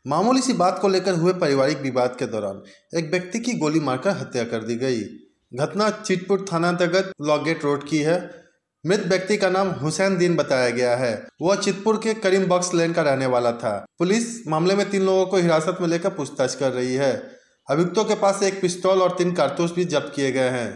मामूली सी बात को लेकर हुए पारिवारिक विवाद के दौरान एक व्यक्ति की गोली मारकर हत्या कर दी गई। घटना चितपुर थाना अंतर्गत लॉगगेट रोड की है। मृत व्यक्ति का नाम हुसैन दीन बताया गया है। वह चितपुर के करीम बख्श लेन का रहने वाला था। पुलिस मामले में 3 लोगों को हिरासत में लेकर पूछताछ कर रही है। अभियुक्तों के पास एक पिस्तौल और 3 कारतूस भी जब्त किए गए हैं।